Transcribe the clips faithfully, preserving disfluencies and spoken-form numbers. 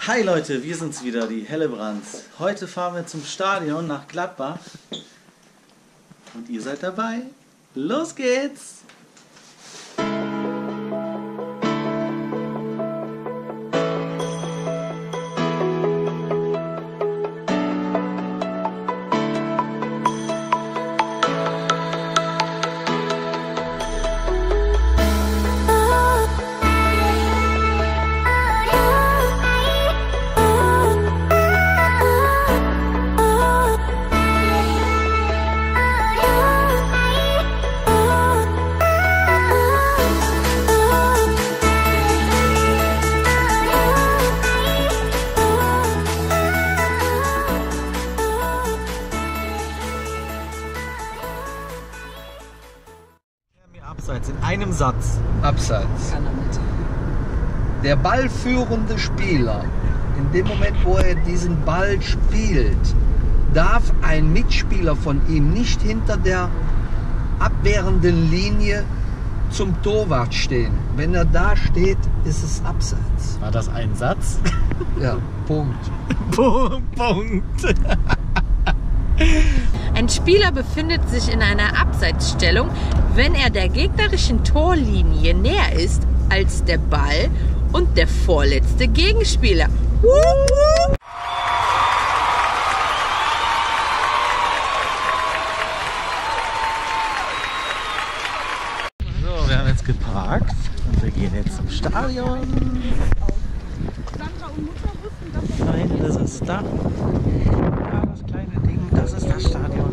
Hi Leute, wir sind's wieder, die Hellebrands. Heute fahren wir zum Stadion nach Gladbach und ihr seid dabei. Los geht's! Abseits, in einem Satz. Abseits. Der ballführende Spieler, in dem Moment, wo er diesen Ball spielt, darf ein Mitspieler von ihm nicht hinter der abwehrenden Linie zum Torwart stehen. Wenn er da steht, ist es Abseits. War das ein Satz? Ja, Punkt. Punkt. Ein Spieler befindet sich in einer Abseitsstellung, wenn er der gegnerischen Torlinie näher ist als der Ball und der vorletzte Gegenspieler. So, wir haben jetzt geparkt und wir gehen jetzt zum Stadion. Nein, das ist da. Ja, das kleine Ding, das ist das Stadion.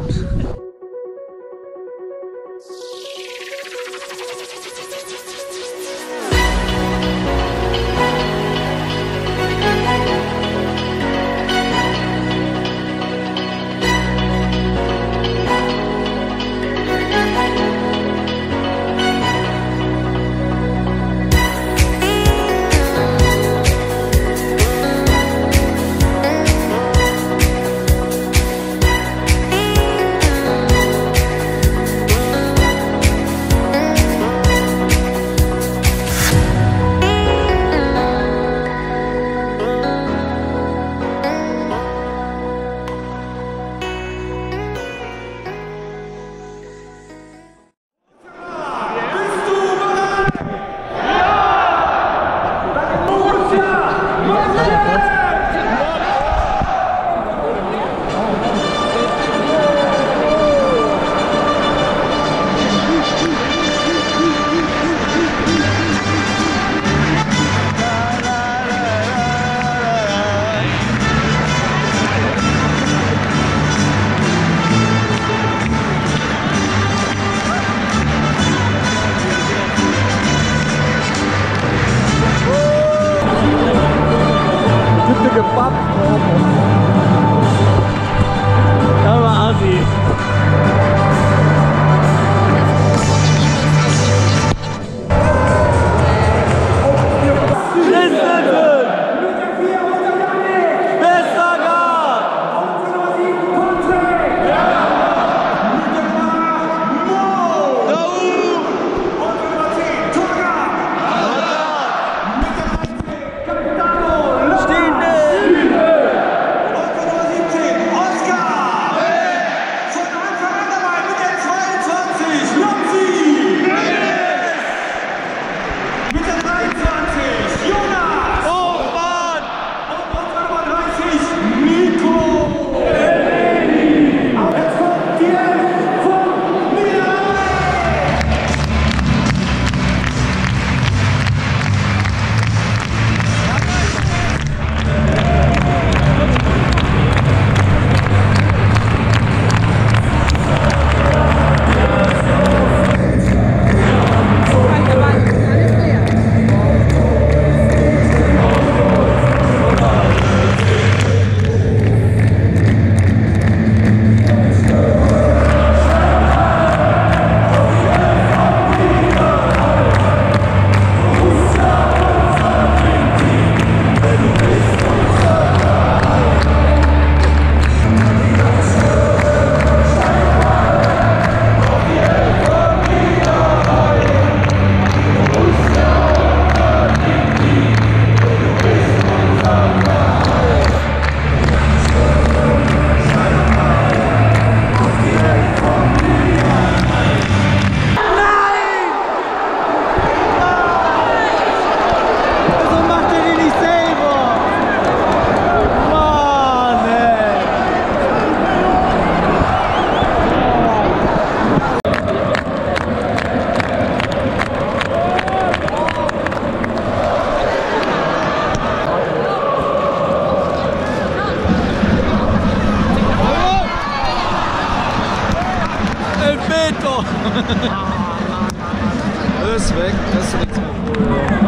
Elfmeter! Alles weg, das ist nichts mehr vor.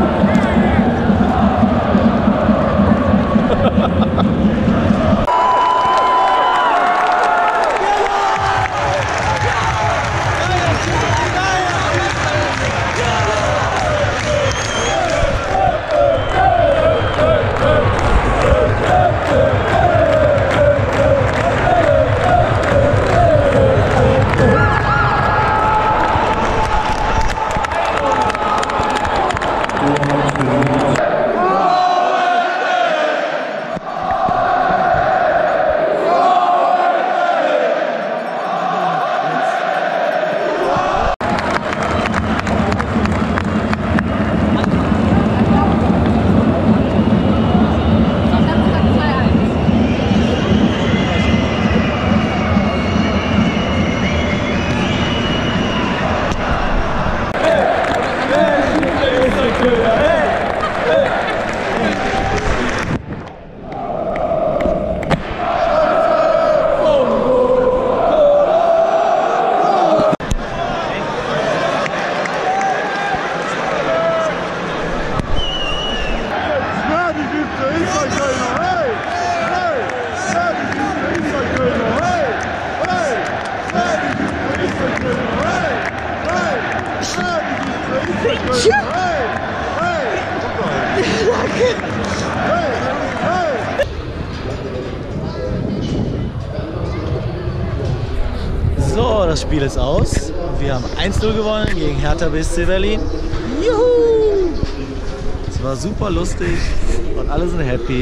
So, das Spiel ist aus. Wir haben eins null gewonnen gegen Hertha B S C Berlin. Juhu! Es war super lustig und alle sind happy.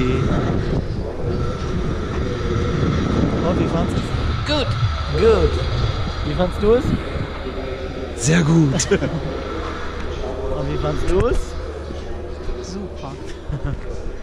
Und wie fandest du es? Gut. Gut. Wie fandest du es? Sehr gut. Und wie fandest du es? Super.